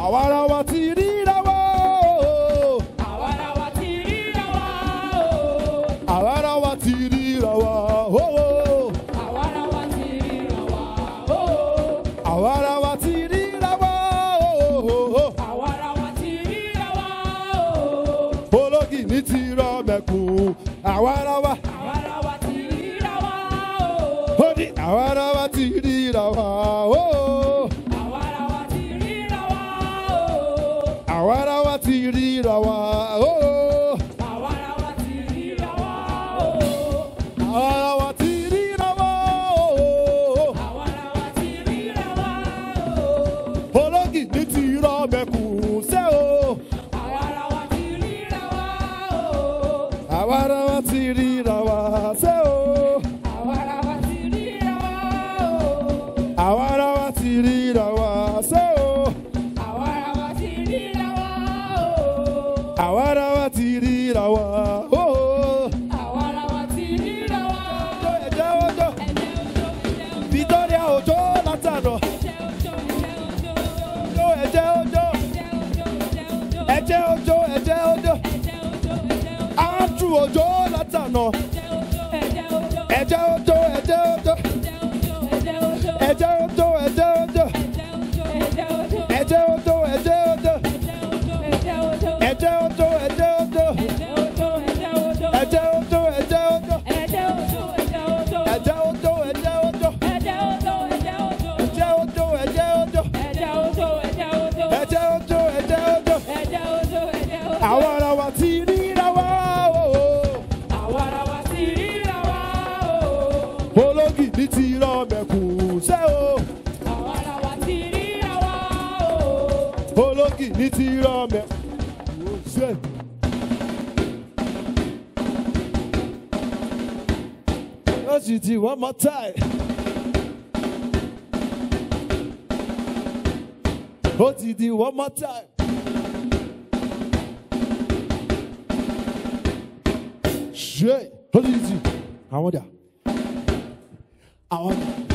àwarawa ti ríra wá o. àwarawa ti ríra wá o. àwarawa ti ríra wá o. àwarawa ti ríra wá o. àwarawa ti ríra wá o. àwarawa ti ríra wá o. ológì ní ti rọ mẹ́kùn àwarawa. àwarawa ti ríra wá o. ó ní àwarawa ti ríra wá o. àwarawa ti ríra wá o. àwarawa ti ríra wá o. àwarawa ti ríra wá o. àwarawa ti ríra wá o. àwarawa ti ríra wá o. ológì ní ti rọ mẹ́kùn sẹ́ o. àwarawa ti ríra wá o. àwarawa ti ríra wá sẹ́ o. àwarawa ti ríra wá o. àwarawa ti ríra wá sẹ́ o. àwarawa ti ríra wá o. àwarawa ti ríra wá o. àwarawa ti ríra wá o. ẹ̀jẹ̀ ọjọ́ ẹ̀jẹ̀ òjò Victoria Òjó látànà. ẹ̀jẹ̀ òjò ẹ̀jẹ̀ ọjọ́ ẹ̀jẹ̀ ọjọ́ ẹ̀jẹ̀ ọjọ́ Andrew Òjó látànà. ẹ̀jẹ̀ ọjọ́ ẹ̀jẹ̀ ọjọ́ ẹ̀jẹ̀ ọjọ́ ẹ̀jẹ̀ ọjọ́ ẹ̀jẹ̀ ọjọ́ ẹ̀jẹ̀ ọjọ́ ẹ̀jẹ̀ ọjọ́ ẹ̀jẹ̀ ọjọ́ ẹ̀jẹ̀ ọjọ́ ẹ̀jẹ̀ ọjọ́ ẹ̀jẹ̀ ọjọ́ ẹ̀jẹ̀ ọjọ́ àwarawa ti ríra wá o. ológì ní ti rọ mẹ́kùn sẹ́ o. ológì ní ti rọ mẹ́kùn sẹ́. Let's do it one more time. Let's do it one more time. Shit. Let's do it. I want that.